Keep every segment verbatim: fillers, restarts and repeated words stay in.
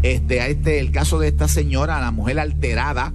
este, a este, el caso de esta señora, la mujer alterada,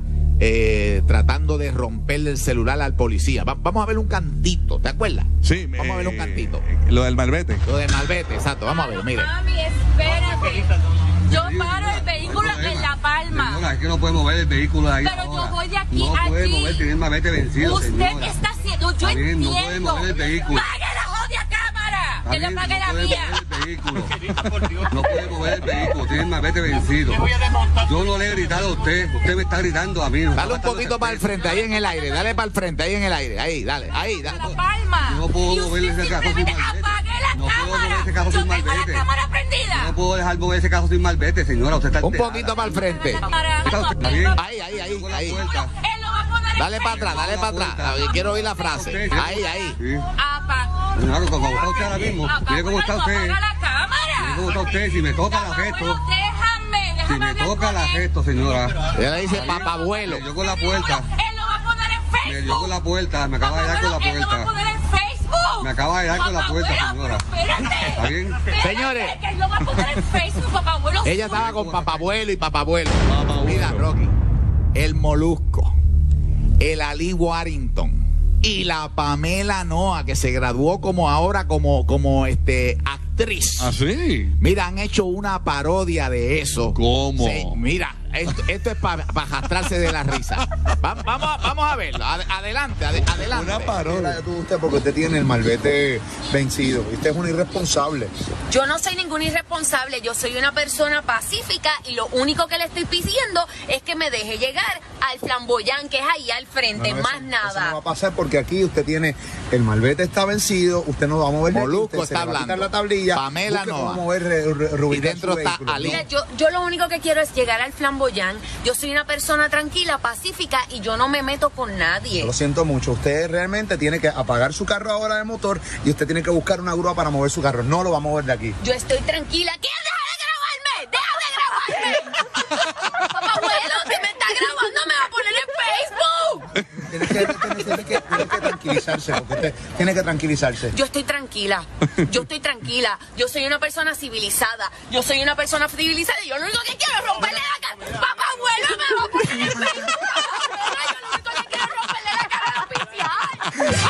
eh, tratando de romperle el celular al policía. Va, vamos a ver un cantito, ¿te acuerdas? Sí. Vamos eh, a ver un cantito. Lo del malvete. Lo del malvete, exacto. Vamos a ver, mire. Mami, espérate. Yo paro el vehículo en La Palma. Señora, es que no puede mover el vehículo ahí. Pero ahora. yo voy de aquí no a aquí. No puede mover, tiene el malvete vencido, Usted señora. está haciendo, yo Está bien, entiendo. no puede mover el vehículo. ¡Pague la jodia cámara! Está Que bien, le pague no la puede mía. mover el vehículo. No puede mover el vehículo, tiene el malvete vencido. Yo no le he gritado a usted, usted me está gritando a mí. No dale un poquito para el frente, ahí en el aire, dale para el frente, ahí en el aire, ahí, dale, ahí, dale. La Palma. No puedo Y mover usted ese carro sin simplemente malvete. apague la No puedo cámara. mover ese carro Yo sin tengo malvete. la cámara prendida. No puedo dejar mover ese carro sin malvete, señora. Usted está Un alterada. poquito para el frente. Está usted bien. Ahí, ahí, ahí, Con la ahí. puerta. Él lo va a poner en Dale para atrás, dale para atrás. A ver, quiero oír la frase. Ahí, ahí. Sí. Apa. Señora, como está usted ahora mismo. Mire cómo está usted. Apaga la Mire cámara. cómo está usted. Si me toca la Bueno, gesto. déjame, déjame Si me hablar toca con la él. gesto, señora. Ella le dice papabuelo. Me dio con la puerta. Él lo va a poner en Facebook. Me dio con la puerta. Me acaba de dar con la Él lo va a puerta. poner en Facebook. Me acaba de dar con la Papá puerta, abuelo, señora. pero espérate. ¿Está bien? Espérate, Señores. que él lo va a poner en Facebook, papá abuelo. Ella estaba con papabuelo y papabuelo. Mira, Rocky, el Molusco, el Ali Warrington y la Pamela Noa, que se graduó como ahora como, como este actriz. ¿Ah, sí? Mira, han hecho una parodia de eso. ¿Cómo? Sí, mira, esto, esto es para pa jastrarse de la risa. Va, vamos, a, vamos a verlo. Ad, adelante, ad, adelante. Una parodia. Usted porque usted tiene el malvete vencido. Usted es un irresponsable. Yo no soy ningún irresponsable, yo soy una persona pacífica y lo único que le estoy pidiendo es que me deje llegar al flamboyán que es ahí al frente, No, no, más eso, nada. Eso no va a pasar porque aquí usted tiene el malvete está vencido, usted no va a mover de aquí, Molusco usted se está le va a quitar hablando. la tablilla. Pamela busque Noa. cómo mover, re- re- reubicar Y dentro su está vehículo. Ali. Mira, yo, yo lo único que quiero es llegar al flamboyán. Yo soy una persona tranquila, pacífica y yo no me meto con nadie. Lo siento mucho, usted realmente tiene que apagar su carro ahora de motor y usted tiene que buscar una grúa para mover su carro, no lo va a mover de aquí. Yo estoy tranquila. ¿Quién deja de grabarme? ¡Deja de grabarme! Papá abuelo, si me está grabando me va a poner en Facebook. Tiene que, tiene, tiene que, tiene que tranquilizarse, porque usted tiene que tranquilizarse. Yo estoy tranquila, yo estoy tranquila, yo soy una persona civilizada, yo soy una persona civilizada y yo lo único que quiero es romperle la cara. Papá abuelo me va a poner en Facebook. Yo lo único que quiero es romperle la cara al oficial.